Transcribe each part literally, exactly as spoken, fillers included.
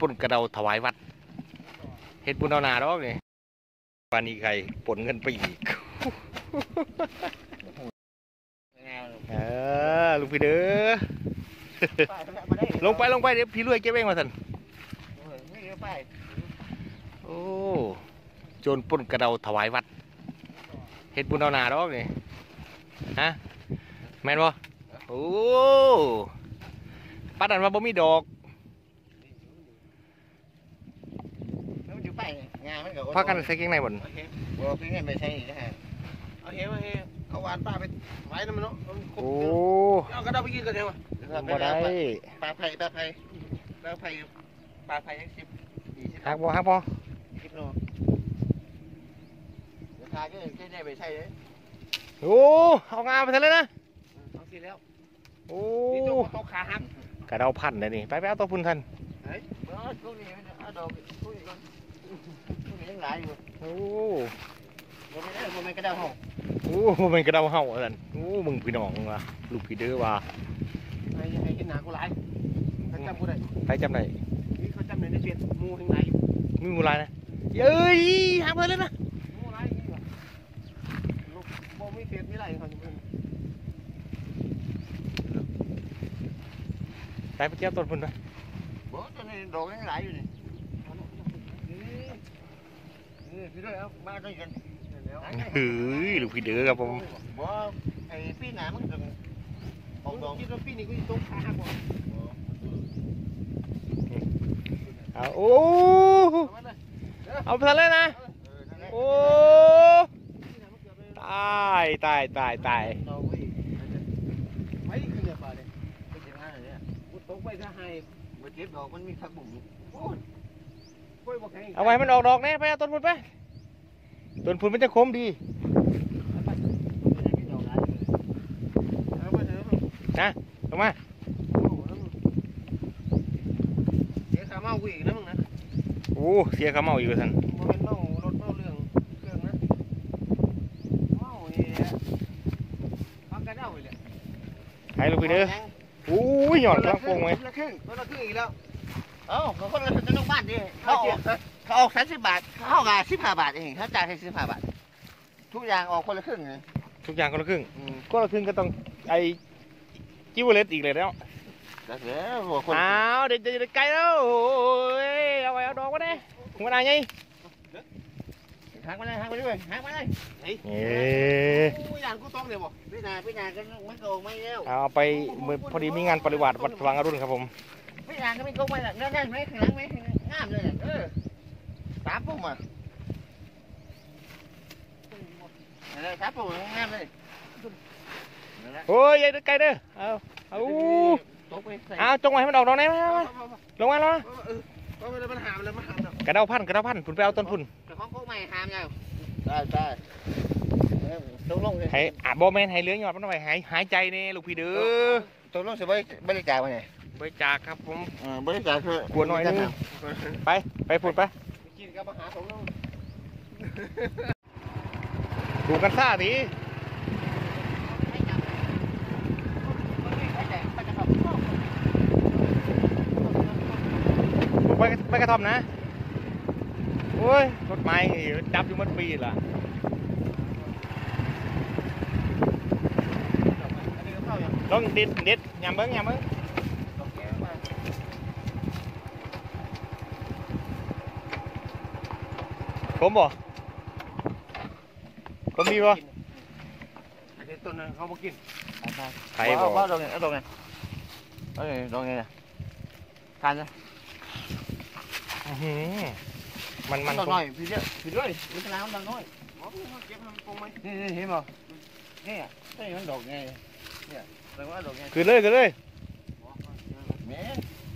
ป่นกระเดาถวายวัดเฮ็ดบุญเอาหนาดอกนี่ปานีไก่ป่นเงินไปอีกเออลุงพี่เด้อลงไปลงไปเดี๋ยวพี่รวยเก็บเองมาสันโอ้โจรป่นกระเดาถวายวัดเฮ็ดบุญเอาหนาดอกนี่ฮะแม่นบ่โอ้ปัดอันว่าบ่มีดอกพักกันใส่เกงในบ่นบ่เกงในไม่ใช่นะฮะเอาเฮ้เอาเฮ้เอาหวานป้าไปไว้นั่นมันเนาะโอ้เอากระดาษไปกินกันเถอะบ่ได้ปลาไผ่ปลาไผ่ปลาไผ่ปลาไผ่ยังสิบฮักบ่ฮักบ่สิบโลเดี๋ยวทาก็เกงในไม่ใช่เลยโอ้เอางาไปซะเลยนะเอาสิแล้วโอ้นี่ตัวโตขาหักกระเดาพันเลยนี่ไปไปเอาตัวพุ่นทันเฮ้ยพวกนี้เอาดอกพวกนี้ก่อนพวกนี้ยังหลายอยู่โอ้บ่ไม่ได้บ่ไม่กระเดาเห่าโอ้มันกระเดาเห่าสันโอ้มึงพี่น้องว่ะลูกพี่เด้อว่ะไอ้ไอ้เห็นหนากูหลายเขาจำกูได้ใครจำได้นี่เขาจำได้ในเฟซมูทั้งหลายมีมูลายนะเอ้ยหาเพิ่นเลยนะมูหลายนี่ว่ะลูกบ่มีเฟซมีหลายเขาจะเพิ่นไปไปเที่ยวต้นพุ่นไปบ่ตอนนี้ดอกยังหลายอยู่นี่นี่พี่ด้วยเอามาด้วยกันเฮ้ยลูกพี่เด้อครับผมบ่ไอ้ปีหน้ามันจะออกดอกคิดว่าปีนี้กูจะต้องขาหักบ่เอาโอ้เอาไปเลยนะโอ้ตายตายตายตายไว้ขึ้นเนี่ยป่าเลยไปเก็บงานอะไรเนี่ยกูตกไปถ้าให้ไปเก็บดอกมันมีผักบุ๋มโอ้ยเอาไว้มันออกดอกแน่ไปเอาต้นพุ่นไปต้นพุ่นมันจะคมดีนะลงมาเสียขาเมากูอีกนะมึงนะโอ้เสียขาเมาอีกท่านโมเป็นเมารถเมาเรื่องเครื่องนะเมาเนี่ยฟังกันเอาเลยให้ลูกพี่เด้อโอ้ยหยอดกลางโป่งไหมคนละครึ่งคนละครึ่งอีกแล้วเอ้าคนละจะต้องบ้านดิเขาเขาออกสามสิบบาทเขาออกสิบห้าบาทเองเขาจ่ายให้สิบห้าบาททุกอย่างออกคนละครึ่งไงทุกอย่างคนละครึ่งคนละครึ่งก็ต้องไอจิ้วเล็ดอีกเลยแล้วอ้าวเดี๋ยวจะไกลแล้วโอ้ยเอาไว้เอาดอกมาเนี่ยมึงมาไหนไงหักมาเลยหักมาด้วยหักมาเลยเฮ้ยกูอยากกูต้องเดี๋ยวบอกพี่นาพี่นาก็ไม่โกงไม่เร็วเอาไปพอดีมีงานปฏิวัติวัดสว่างอรุณครับผมพี่นาก็ไม่โกงไม่ละนั่นนั่นไม่ข้างหลังไม่งามเลยเออสามปุ่มอ่ะอะไรสามปุ่มงามเลยโอ้ยยัยไกลเด้อเอาเอาเอาจงไว้ให้มันออกดอกไหนมาลงมาลงมากระเดาพันกระเดาพันพุ่นไปเอาต้นพุ่นกระเพาะพวกใหม่หามไงได้ได้ตกลงเลยให้อาบโบแมนให้เลี้ยงยอดมันไปหายหายใจนี่ลูกพี่เด้อตกลงจะบริจาคไปไหนบริจาคครับผมบริจาคคือกลัวน้อยนึงไปไปพุ่นไปกินกับอาหารตกลงดูกันซ่าดิไปไปกระท่อมนะโอ้ยรถไม้จับอยู่มันปีล่ะลองเด็ดเด็ดยำเบิ้งยำเบิ้งผมบ่ผมมีบ่ไอ้ต้นนั้นเขาบ่กินใครบ่ว่าดอกไงดอกไงเอ้ยดอกไงน่ะทานนะมันมันดอกน้อยพี่เจ้าพี่ด้วยมีขนาดดอกน้อยเก็บมันปงไหมนี่นี่เห็นบ่นี่อ่ะใช่มันดอกไงเนี่ยแปลว่าดอกไงคือเลยคือเลยแม่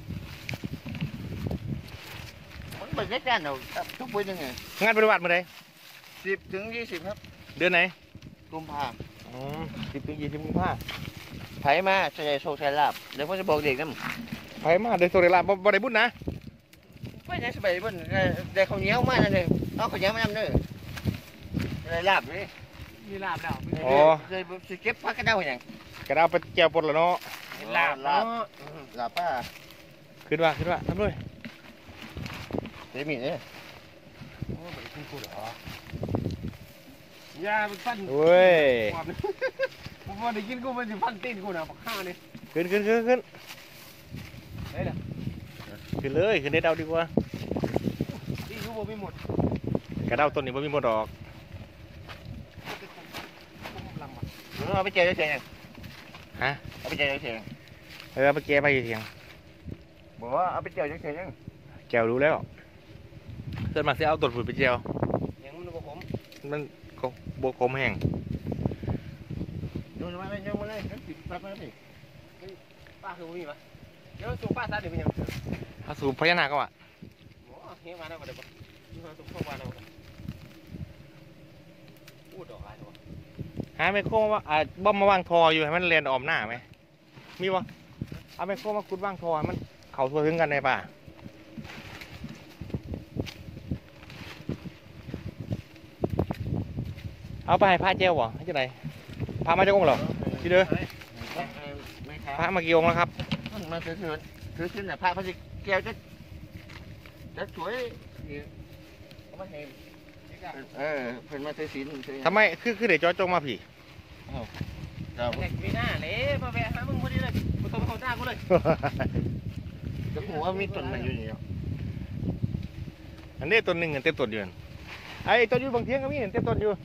มันเป็นแค่การเราทุกปียังไงงานปฏิบัติมาไหนสิบถึงยี่สิบครับเดือนไหนกุมภาอ๋อสิบถึงยี่สิบกุมภาไผมาใช้โชว์ใช้ลาบเดี๋ยวพ่อจะบอกเด็กนั่นไผมาเดี๋ยวโชว์ลาบบ่ได้บุญนะไม่ใช่สบายบุญได้ข้าวเหนียวมานั่นเลยเอาข้าวเหนียวมาทำเด้อได้ลาบเลยมีลาบแล้วอ๋อเลยเก็บพักกระเด้าอย่างกระเด้าไปแก้วปนแล้วเนาะลาบลาบลาบป้าขึ้นว่าขึ้นว่าทำด้วยเต็มมีดเลยโอ้ไม่ได้กินกูเหรอยาเป็นฟันเว้ยผมว่าได้กินกูมันจะฟันตีนกูนะข้าวนี่ขึ้นขึ้นขึ้นขึ้นเฮ้ยเด้อขึ้นเลยขึ้นได้เดาดีกว่าตีกูบ่มีหมดกระเดาต้นนี้ไม่มีหมดดอกลำอ่ะเอาไปเจอเฉยฮะๆเอาไปเจอเฉยเออไปเก็บไปเถียงๆบอกว่าเอาไปเจอเฉยๆยังแก้วรู้แล้วเส้นมาเสียเอาต้นฝุ่นไปเจียวยังมันบ่ขมมันก็บวกคมแห้งดูมาเลยดูมาเลยติดแป๊บนึงสิป้าคือบ่มีปะเดี๋ยวส่งป้าซะเดี๋ยวเป็นยังถ้าสูบพญานาคก็ว่ะโอ้เฮ้ยมาแล้วก็เดี๋ยวบ่ส่งเข้ามาแล้วพูดดอกอะไรวะหาไมโครว่าอ่าบ่มมาวางทออยู่ให้มันเรียนออมหน้าไหมมีวะเอาไมโครมาขุดวางทอให้มันเข่าทั่วถึงกันในป่าเอาไปให้พระเจ้าวะให้เจ้าไหนพระมาจากองค์เหรอที่เด้อไม่ครับพระมากี่องค์แล้วครับมาถือถือถือขึ้นน่ะพระพระสิแก้วจะจะสวยเอามาเห็นเออเพิ่นมาถือศีลถือทำไมคือคือเดี๋ยวจอจงมาผีครับเด็กมีหน้าเลยมาแวะหามึงพอดีเลยกูต้องเข้าหน้ากูเลยจะหัวมีต้นมันอยู่นี่เนาะอันนี้ต้นหนึ่งเต็มต้นอยู่นั่นไอ้ต้นอยู่บางเทียงก็มีเห็นเต็มต้นอยู่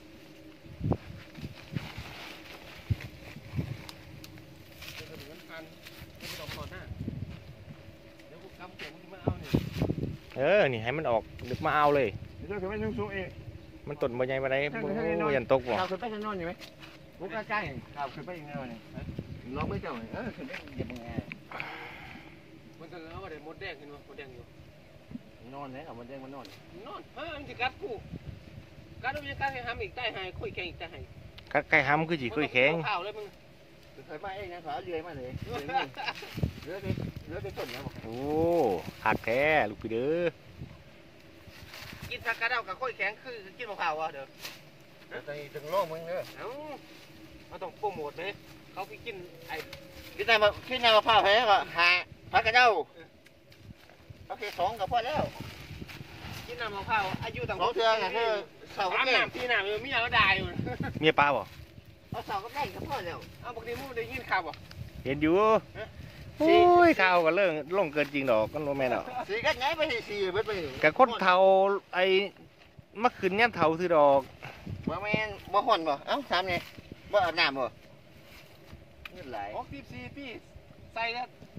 เออ นี่ให้มันออกนึกมาเอาเลยเดี๋ยวขึ้นไปสูงๆเองมันต้นบ่ใหญ่ปานใดบ่ยันตกบ่ข่าวขึ้นไปจะนอนอยู่ไหมบุกใกล้ๆข่าวขึ้นไปยังไงวะเนี่ยลองไม่เจ้าเลยเออขึ้นไปเหยียบมึงแอร์มันก็แล้วว่าได้มดแดงเห็นบ่มดแดงอยู่นอนเลยเอามันเด้งมันนอนนอนฮะมันจะกัดกูกัดแล้วมันกัดให้หามอีกใต้หายคุยแข่งอีกใต้หายกัดไก่ห้ำคือจีคุยแข็งข้าวเลยมึงเคยมาเองนะขอเลื่อยมาเลยเลื่อยไปเลื่อยไปต้นนะบอกโอ้หักแท้ลูกพี่เด้อกินผักกระเดากับคุยแข็งคือกินมะพร้าวอ่ะเด้อแต่ถึงโลกมึงเด้อเอ้าเราต้องโปรโมทไหมเขาไปกินไอ้คิดนายมาคิดนายมาผ้าแพ้ก็หาพักกระเจ้าโอเคสองกับพ่อแล้วกินน้ำมะพร้าวอายุต่างสองเทืองอ่ะคือเสาก็สามเก่งน้ำพี่น้ำอยู่มีอะไรได้อยู่เมียป้าบ่เอาเสาก็ได้กับพ่อแล้วเอาปกติมูได้ยินข่าวบ่เห็นอยู่โอ้ยข่าวก็เรื่องลงเกินจริงดอกก็โนแม่นดอกสีกันไงไปสีเบิดไปกับคนเฒ่าไอ้มาขึ้นย่ำเฒ่าซื้อดอกบ่แม่นบ่ห่อนบ่เอ้าถามนี่บ่อาบน้ำบ่เงินไหลหกสิบสี่ปีใส่แล้ว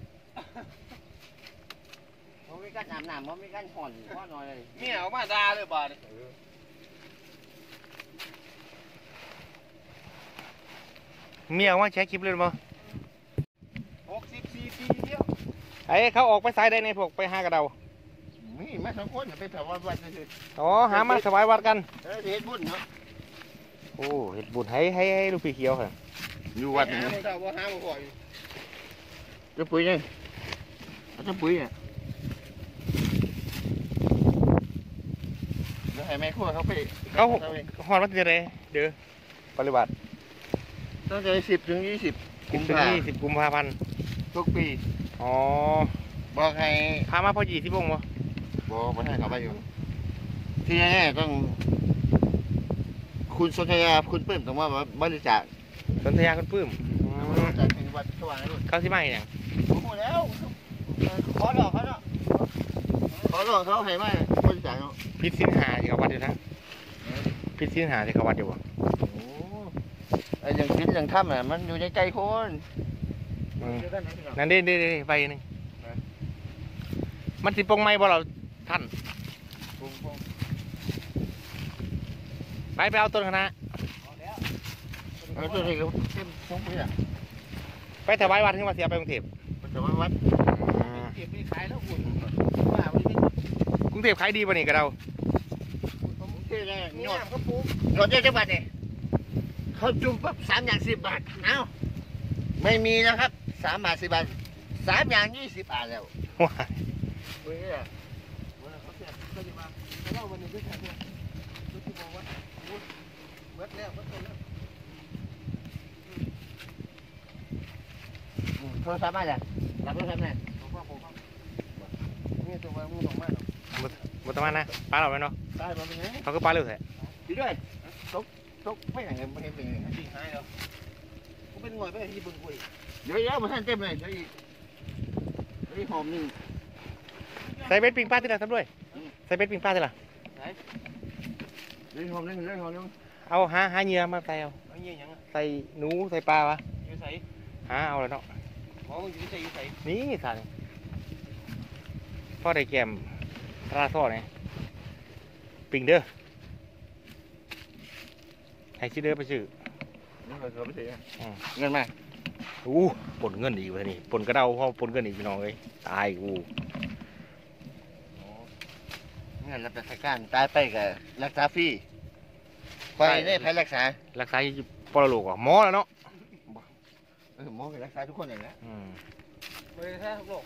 บ่มีการอาบน้ำบ่มีการห่อนบ่น้อยเลยเมียออกมาด่าเลยบ่เนี่ยเมียว่าแชร์คลิปเลยบ่หกสิบสี่ปีเดียวไอ้เขาออกไปสายได้ในพวกไปหากระเดามีมาสองคนไปถวายวัดซื่ออ๋อหามาถวายวัดกันๆเออเฮ็ดบุญเนาะโอ้เห็ดบุญให้ให้ให้ลูกพี่เขียวค่ะอยู่วัดหานี่บ่เจ้าบ่หาบ่พออยู่จะปุ๋ยนี่จะปุ๋ยอ่ะเดี๋ยวให้แม่ครัวเขาไปเขาหอดวันที่ไหนเด้อปฏิบัติตั้งแต่สิบถึงยี่สิบสิบถึงยี่สิบกุมภาพันธ์ทุกปีอ๋อบอกให้พามาพอยี่สิบวงบ่บอกบ่ให้เขาไปอยู่ ที่แน่ๆต้อง คุณสนธยาคุณเปิ้มต้องมาบริจาคสนธยาคุณปื้มอืมจากที่วัดสว่างรุ่นเขาสิมาอย่างผมพูดแล้วขอหลอกเขาเนาะขอหลอกเขาให้มาบริจาคเนาะพิษสินหาที่เขาวัดอยู่นะพิษสินหาที่เขาวัดอยู่บ่โอ้ไอ้อย่างกินอย่างทำอ่ะมันอยู่ในใจคนอืมนั่นเด้เด้เด้ใบหนึงมันสิปลงไม้บ่เราท่านไปไปเอาต้นคณะเออตัวนี้ก็เต็มสองปีอ่ะไปถวายวัดขึ้นมาเสียไปกรุงเทพมันจะมาวัดเก็บไปขายแล้วหุ่นว่าวันนี้กรุงเทพขายดีป่ะนี่กับเราผมเท่เลยมียอดน้ำก็ปลูกยอดเยอะจังหวัดเนี่ยเขาจุ่มปั๊บสามอย่างสิบบาทเอ้าไม่มีนะครับสามบาทสิบบาทสามอย่างยี่สิบบาทแล้วว้ายเฮ้ยอะเขาเสียเขาจะมาเขาเล่าวันนี้ด้วยกันเนี่ยรู้ที่บอกว่าวุ้นเบิดแล้วเบิดแล้วโทรศัพท์มาจ้ะรับโทรศัพท์แน่ผมว่าผมว่านี่ตัวว่ามึงสองมากเนาะบ่ต้องมานะปลาเราไหมเนาะตายมาเป็นไงเขาก็ปลาเร็วแท้ดีด้วยตกตกไม่อย่างเงี้ยไม่เห็นเป็นไงจริงหายแล้วกูเป็นงอยไปที่บึงกุยเดี๋ยวเดี๋ยวมาท่านเต็มเลยเดี๋ยวอีกเดี๋ยวอีกหอมนึงใส่เบ็ดปิงปลาที่ละทำด้วยใส่เบ็ดปิงปลาที่ละเดี๋ยวอีกหอมนึงเดี๋ยวอีกหอมนึงเอาหาหาเหยื่อมาใส่เอาเอาเงี้ยยังใส่หนูใส่ปลาวะอยู่ใส่หาเอาแล้วเนาะหมอมึงอยู่ใส่อยู่ใส่นี่สั่นพ่อได้แกมปลาทอดไงปิงเด้อให้ชิเด้อไปซื้อนี่เราเขาไม่ใช่อืมเงินมาอู้ปนเงินอีกวะนี่ปนกระเดาพ่อปนเงินอีกพี่น้องเลยตายกูเงินรับราชการตายไปกับรักษาฟรีไปได้แพ้รักษารักษาอยู่ปรโลกอ่ะหมอแล้วเนาะเออหมอก็รักษาทุกคนอย่างนี้อืมไม่ได้แท้โลก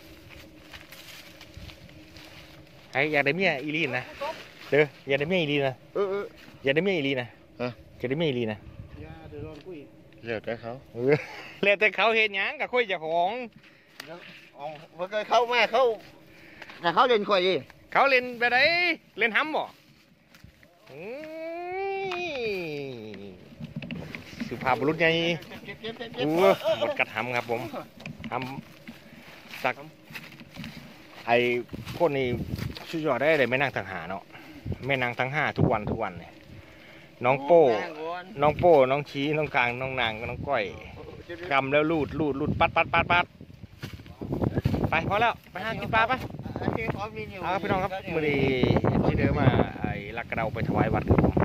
ไอ้อยากได้เมียอีลีนนะเด้ออยากได้เมียอีลีนนะเออเอออยากได้เมียอีลีนนะฮะอยากได้เมียอีลีนนะยาเดือดร้อนกุยเลือกแต่เขาเออแล้วแต่เขาเห็นหยังกับคุยเจ้าของอ๋อเมื่อกี้เขาแม่เขาแต่เขาเล่นคอยดิเขาเล่นแบบไหนเล่นห้ำบ่อืมสุภาพบุรุษไงเก็บเก็บเก็บเก็บอู้หมดกระทำครับผมทำสักไอ้คนนี้สุดยอดได้เลยแม่นางทั้งหาเนาะแม่นางทั้งห้าทุกวันทุกวันเนี่ยน้องโป้ น้องโป้ น้องชี้ น้องกลาง น้องนาง น้องก้อยกำแล้วลูดลูดลูดปัดปัดปัดปัดไปพอแล้ว ไปหากินปลาไปเอาพี่น้องครับมือดีที่เดินมาไอ้ลักกระเดาไปถวายวัดครับผม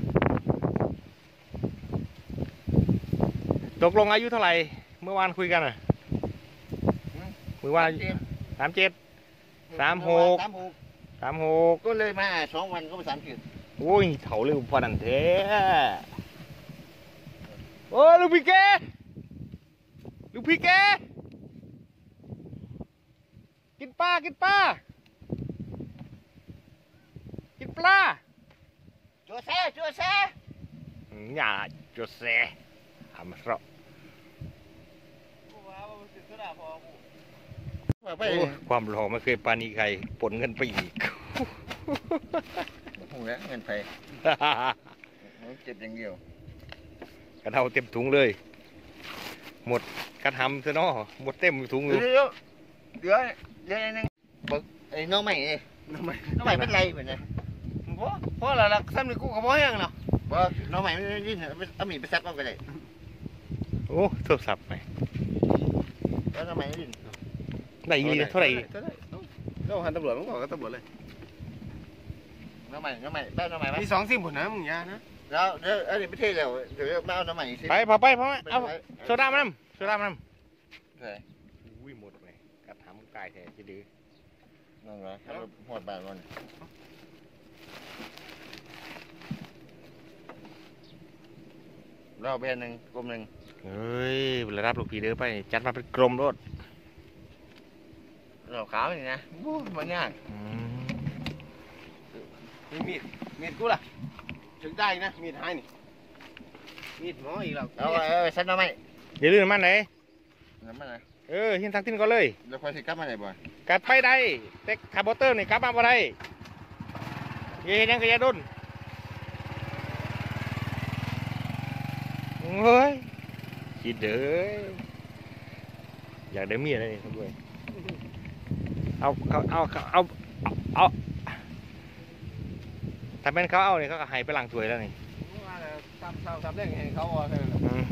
ตกลงอายุเท่าไหร่ เมื่อวานคุยกันอ่ะเมื่อวานสามเจ็ดสามหกสามหกสามหกก็เลยมาสองวันก็ไปสามเจ็ดโอ้ยเถาเร็วพอนันเทโอ้ลูกพี่แกลูกพี่แกกินปลากินปลากินปลาจัวแซ่จัวแซ่อย่าจดเสทำเรากูว่ามันสิสุดาพอกูไปโอ้ความหล่อไม่เคยปานีใครปนเงินไปอีกหูแล้วเงินไปเจ็บอย่างเดียวกระเทาเต็มถุงเลย หมดกระทำซะเนาะหมดเต็มถุงอยู่เดี๋ยวเดี๋ยวเดี๋ยวนึงบอกไอ้น้องใหม่เองทำไมน้องใหม่เป็นไรเหมือนไงเพราะเพราะอะไรล่ะซ้ำนี่กูกับพ่อยังเนาะบอกน้องใหม่ไม่ได้ยินเอามีดไปซักเอาไปเลยโอ้โทรศัพท์ไปแล้วน้องใหม่ไม่ยินได้อีหลีเท่าไหร่เราหันตำรวจมึงบอกกับตำรวจเลยน้องใหม่น้องใหม่ได้น้องใหม่ไหมมีสองซิมผลนะมึงยานะแล้วเดี๋ยวอันนี้ประเทศเราเดี๋ยวมาเอาน้องใหม่สิไปพอไปพอเอาโซดามาน้ำโซดามาน้ำใช่อุ้ยหมดเลยกระทำกายแท้จะดื้อนั่นไงหมดบาทมันเราเบนหนึ่งกลมหนึ่งเฮ้ยระดับลูกพี่เด้อไปจัดมาเป็นกลมรถเราขาวนี่นะมันยากอืมมีมีดมีดกูล่ะถึงได้นะมีดหายนี่มีดหมออีกแล้วเอาเอาซัดน้องใหม่อย่าลืมมันไหนน้ำมันนะเออหินทางทิ้นก็เลยเดี๋ยวคอยสิกลับมาไหนบ่อยกัดไปได้แต่คาร์บอเตอร์นี่กลับมาบ่ได้อยังเห็นยังกระยาดุนเฮ้ยคิดเด้ออยากได้เมียอะไรนี่ครับด้วยเอาเอาเอาเอาเอาถ้าเป็นเขาเอาเนี่ยเขาก็ให้ไปล้างถ้วยแล้วนี่ทำทำทำเรื่องให้เขาว่าแค่นั้นอืม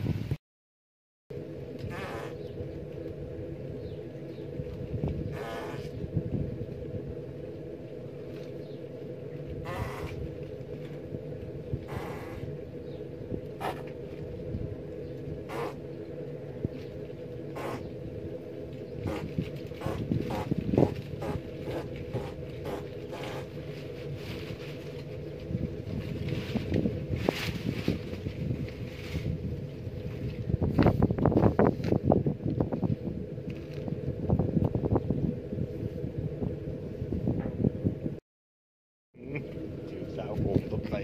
จือสาวโหมตกใส่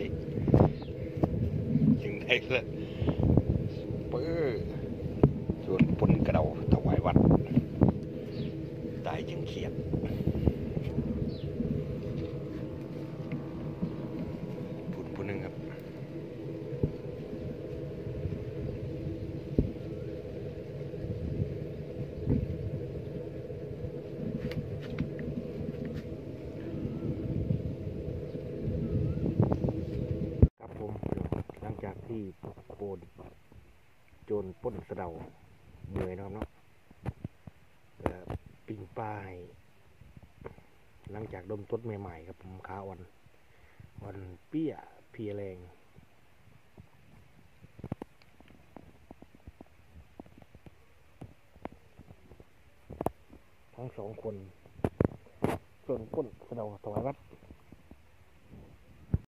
จึงได้เลยเปื้อชวนปนกระเดาถวายวัดตายจึงเขียดโปนโจรปล้นสะเดาเมื่อยนะครับเนาะแล้วปิ่งปลายหลังจากดมต้นใหม่ๆครับผมขาอ่อนวันเปี้ยเพียแรงทั้งสองคนโจรปล้นสะเดาถวายวัด